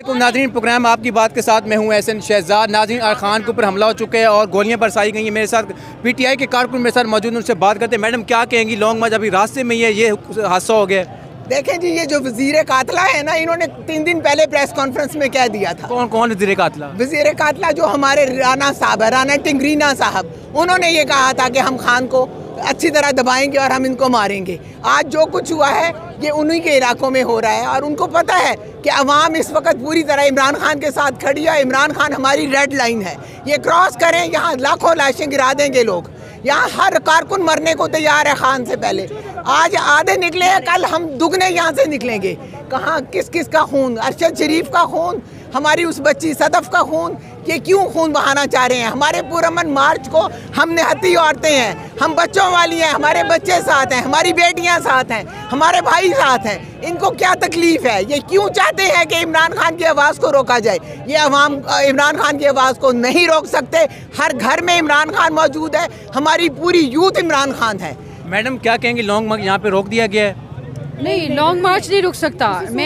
नाज़रीन, प्रोग्राम आपकी बात के साथ मैं हूं एहसन शहजाद। नाज़रीन, अरखान के ऊपर हमला हो चुका है और गोलियां बरसाई गई हैं। मेरे साथ पीटीआई के कारकुन मेरे साथ मौजूद, उनसे बात करते हैं। मैडम, क्या कहेंगी? लॉन्ग मार्च अभी रास्ते में ही है, ये हादसा हो गया। देखें जी, ये जो वजीर कातला है ना, इन्होंने 3 दिन पहले प्रेस कॉन्फ्रेंस में कह दिया था। कौन वजीर कातला? वजीर कातला जो हमारे राना साहब है, राना टिंगरीना साहब, उन्होंने ये कहा था कि हम खान को अच्छी तरह दबाएंगे और हम इनको मारेंगे। आज जो कुछ हुआ है ये उन्हीं के इलाकों में हो रहा है और उनको पता है कि अवाम इस वक्त पूरी तरह इमरान खान के साथ खड़ी है। इमरान खान हमारी रेड लाइन है, ये क्रॉस करें यहाँ लाखों लाशें गिरा देंगे लोग। यहाँ हर कारकुन मरने को तैयार है खान से पहले। आज आधे निकले हैं, कल हम दुगने यहाँ से निकलेंगे। कहाँ किस किस का खून? अरशद शरीफ का खून, हमारी उस बच्ची सदफ का खून। ये क्यों खून बहाना चाह रहे हैं? हमारे पुरअमन मार्च को हम निहत्ती औरतें हैं, हम बच्चों वाली हैं, हमारे बच्चे साथ हैं, हमारी बेटियां साथ हैं, हमारे भाई साथ हैं। इनको क्या तकलीफ है? ये क्यों चाहते हैं कि इमरान खान की आवाज़ को रोका जाए? ये अवाम इमरान खान की आवाज़ को नहीं रोक सकते। हर घर में इमरान खान मौजूद है, हमारी पूरी यूथ इमरान खान है। मैडम, क्या कहेंगे? लॉन्ग मार्च यहाँ पे रोक दिया गया है। नहीं, लॉन्ग मार्च नहीं रुक सकता।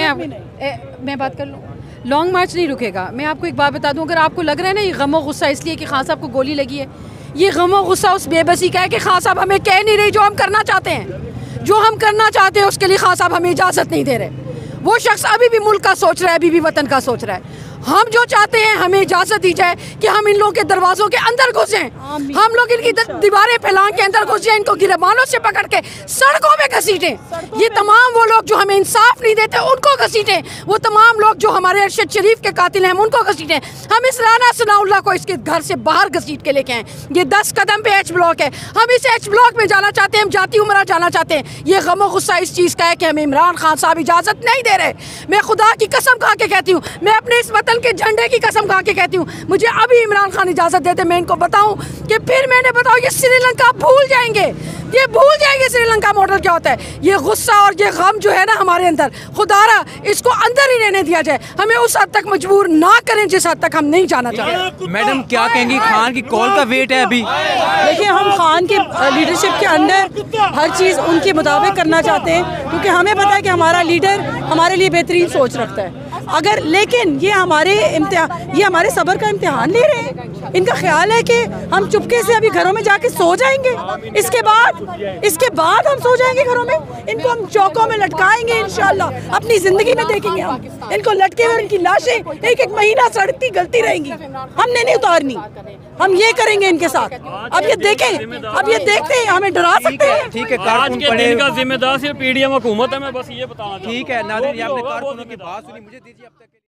मैं बात कर लूँ, लॉन्ग मार्च नहीं रुकेगा। मैं आपको एक बात बता दूं, अगर आपको लग रहा है ना ये गमो गुस्सा इसलिए कि खान साहब को गोली लगी है, ये गमो गुस्सा उस बेबसी का है कि खान साहब हमें कह नहीं रही जो हम करना चाहते हैं। जो हम करना चाहते हैं उसके लिए खान साहब हमें इजाज़त नहीं दे रहे। वो शख्स अभी भी मुल्क का सोच रहा है, अभी भी वतन का सोच रहा है। हम जो चाहते हैं हमें इजाज़त दी जाए कि हम इन लोगों के दरवाज़ों के अंदर घुसें, हम लोग इनकी दीवारें फैला के अंदर घुसें, इनको गिरबानों से पकड़ के सड़कों में घसीटें। ये तमाम वो लोग जो हमें इंसाफ नहीं देते उनको घसीटें। वो तमाम लोग जो हमारे अरशद शरीफ के कातिल हैं हम उनको घसीटें। हम इस राना सनाउल्लाह को इसके घर से बाहर घसीट के लेके आए। ये 10 कदम पे एच ब्लॉक है, हम इस एच ब्लॉक में जाना चाहते हैं, हम जाती उमरा जाना चाहते हैं। ये गमो गुस्सा इस चीज़ का है कि हमें इमरान खान साहब इजाज़त नहीं दे रहे। मैं खुदा की कसम खा के कहती हूँ, मैं अपने इस वतन के झंडे की कसम खा के कहती हूँ, मुझे अभी इमरान खान इजाज़त देते मैं इनको बताऊँ कि फिर मैंने बताओ ये श्रीलंका भूल जाएंगे, ये भूल जाएंगे श्रीलंका मॉडल क्या होता है। ये गुस्सा और ये गम जो है ना हमारे अंदर, खुदारा इसको अंदर ही रहने दिया जाए, हमें उस हद तक मजबूर ना करें जिस हद तक हम नहीं जाना चाहते। मैडम, क्या कहेंगी? खान की कॉल का वेट है अभी। देखिए, हम खान के लीडरशिप के अंडर हर चीज़ उनके मुताबिक करना चाहते हैं, क्योंकि हमें पता है कि हमारा लीडर हमारे लिए बेहतरीन सोच रखता है। अगर लेकिन ये हमारे सब्र का इम्तिहान ले रहे हैं। इनका ख्याल है कि हम चुपके से अभी घरों में जाके सो जाएंगे, इसके बाद हम सो जाएंगे घरों में। इनको हम चौकों में लटकाएंगे इंशाल्लाह, अपनी जिंदगी में देखेंगे हम इनको लटके हुए, इनकी लाशें एक महीना सड़ती गलती रहेंगी, हमने नहीं उतारनी। हम ये करेंगे इनके साथ। अब ये देखें, अब ये देखते हैं, हमें डरा सकते हैं। ठीक है, आज के दिन का जिम्मेदार सिर्फ पीडीएम हुकूमत है। मैं बस ये बताना। ठीक है नाज़रीन, आपने कारकुनों की बात सुनी, मुझे दीजिए अब तक।